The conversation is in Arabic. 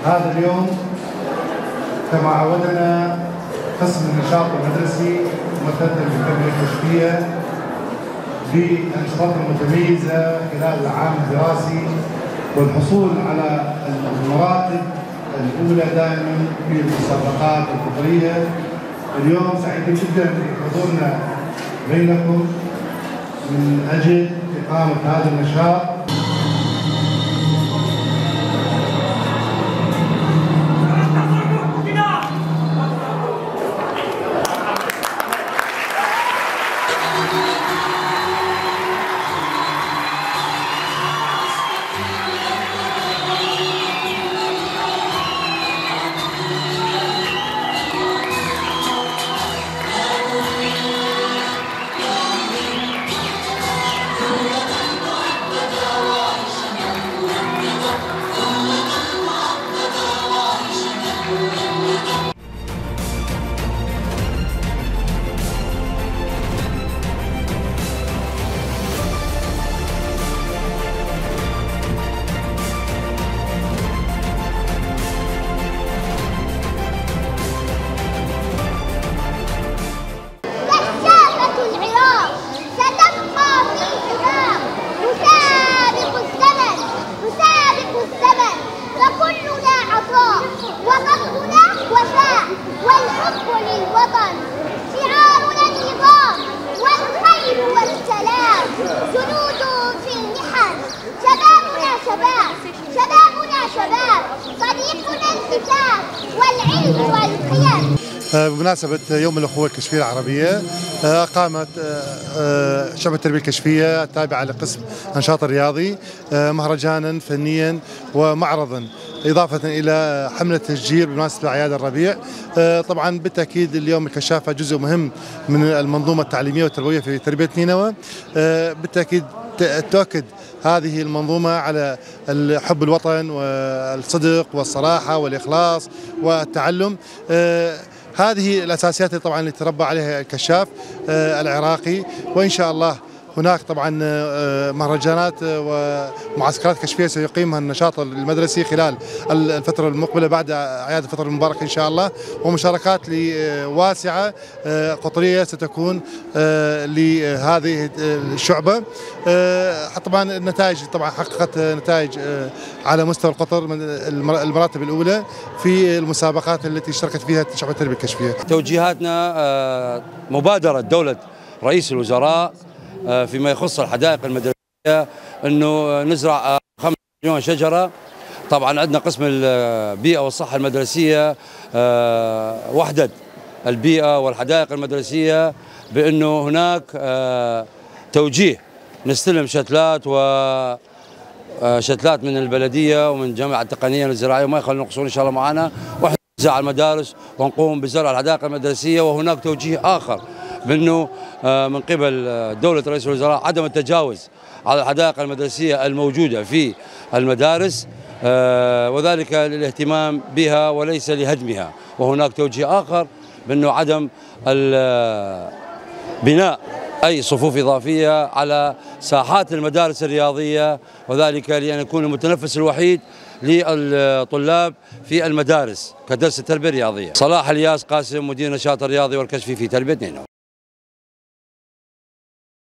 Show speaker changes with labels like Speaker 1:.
Speaker 1: هذا اليوم كما عودنا قسم النشاط المدرسي ممثلا بالتربية الكشفية بأنشطته المتميزة خلال العام الدراسي والحصول على المراتب الأولى دائما في المسابقات الفطرية. اليوم سعيدين جدا بحضورنا بينكم من أجل إقامة هذا النشاط.
Speaker 2: والحب للوطن شعارنا النظام والخير والسلام جنود في المحن شبابنا شباب طريقنا الكتاب والعلم والقيم.
Speaker 1: بمناسبة يوم الأخوة الكشفية العربية قامت شعبة التربية الكشفية التابعة لقسم النشاط الرياضي مهرجانا فنيا ومعرضا إضافة إلى حملة تشجير بمناسبة أعياد الربيع. طبعا بالتأكيد اليوم الكشافة جزء مهم من المنظومة التعليمية والتربوية في تربية نينوى. بالتأكيد تؤكد هذه المنظومة على حب الوطن والصدق والصراحة والإخلاص والتعلم. هذه الأساسيات طبعا اللي تربى عليها الكشاف العراقي، وإن شاء الله هناك طبعا مهرجانات ومعسكرات كشفية سيقيمها النشاط المدرسي خلال الفترة المقبلة بعد أعياد الفطر المبارك إن شاء الله، ومشاركات واسعة قطرية ستكون لهذه الشعبة. طبعا النتائج طبعا حققت نتائج على مستوى القطر من المراتب الأولى في المسابقات التي اشتركت فيها شعبة التربية الكشفية.
Speaker 3: توجيهاتنا مبادرة دولة رئيس الوزراء فيما يخص الحدائق المدرسية أنه نزرع 5 مليون شجرة. طبعا عندنا قسم البيئة والصحة المدرسية وحدة البيئة والحدائق المدرسية بأنه هناك توجيه نستلم شتلات من البلدية ومن الجامعة التقنية الزراعية وما يخلون ينقصون إن شاء الله معنا، ونزرع المدارس ونقوم بزرع الحدائق المدرسية. وهناك توجيه آخر بأنه من قبل دولة رئيس الوزراء عدم التجاوز على الحدائق المدرسية الموجودة في المدارس، وذلك للاهتمام بها وليس لهدمها. وهناك توجيه آخر بأنه عدم بناء أي صفوف إضافية على ساحات المدارس الرياضية، وذلك لأن يكون المتنفس الوحيد للطلاب في المدارس كدرس التربية الرياضية. صلاح الياس قاسم، مدير النشاط الرياضي والكشفي في تربية نينوى.